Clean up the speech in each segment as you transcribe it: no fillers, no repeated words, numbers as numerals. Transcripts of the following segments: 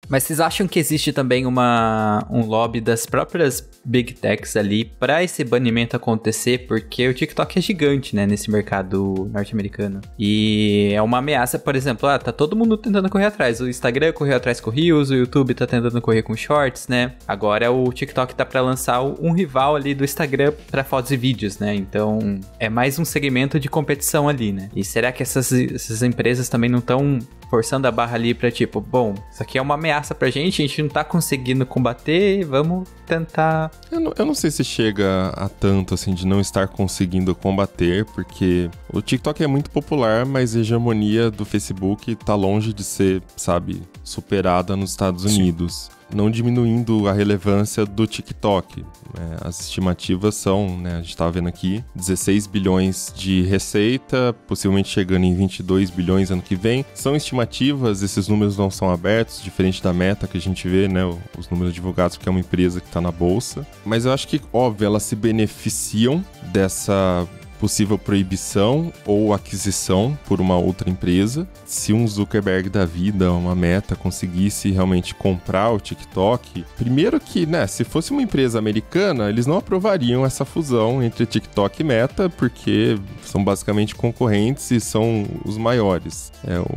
Mas vocês acham que existe também um lobby das próprias Big Techs ali pra esse banimento acontecer? Porque o TikTok é gigante, né, nesse mercado norte-americano. E é uma ameaça, por exemplo, tá todo mundo tentando correr atrás. O Instagram correu atrás com o Reels, o YouTube tá tentando correr com Shorts, né? Agora o TikTok tá pra lançar um rival ali do Instagram pra fotos e vídeos, né? Então é mais um segmento de competição ali, né? E será que essas empresas também não estão forçando a barra ali pra tipo, bom, isso aqui é uma ameaça pra gente, a gente não tá conseguindo combater, vamos tentar... Eu não sei se chega a tanto, assim, de não estar conseguindo combater, porque o TikTok é muito popular, mas a hegemonia do Facebook tá longe de ser, sabe, superada nos Estados Unidos. Não diminuindo a relevância do TikTok. As estimativas são, né, a gente tá vendo aqui, 16 bilhões de receita, possivelmente chegando em 22 bilhões ano que vem. São estimativas, esses números não são abertos, diferente da Meta que a gente vê, né, os números divulgados, porque é uma empresa que tá na bolsa. Mas eu acho que, óbvio, elas se beneficiam dessa possível proibição ou aquisição por uma outra empresa. Se um Zuckerberg da vida, uma Meta, conseguisse realmente comprar o TikTok, primeiro que, né, se fosse uma empresa americana, eles não aprovariam essa fusão entre TikTok e Meta, porque são basicamente concorrentes e são os maiores.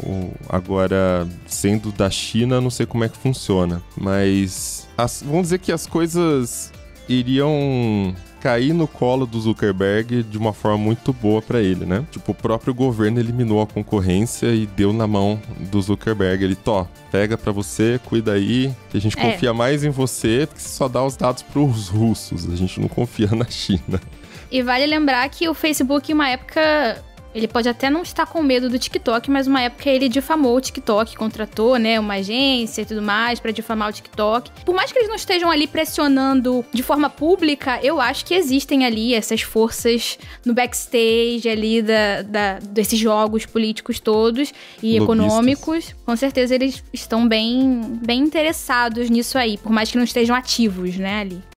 Agora, sendo da China, não sei como é que funciona, mas vamos dizer que as coisas iriam cair no colo do Zuckerberg de uma forma muito boa pra ele, né? Tipo, o próprio governo eliminou a concorrência e deu na mão do Zuckerberg. Ele, pega pra você, cuida aí, que a gente confia mais em você, porque você só dá os dados pros russos, a gente não confia na China. E vale lembrar que o Facebook, em uma época... Ele pode até não estar com medo do TikTok, mas uma época ele difamou o TikTok, contratou, né, uma agência e tudo mais pra difamar o TikTok. Por mais que eles não estejam ali pressionando de forma pública, eu acho que existem ali essas forças no backstage ali desses jogos políticos todos e lobistas econômicos. Com certeza eles estão bem interessados nisso aí, por mais que não estejam ativos, né, ali.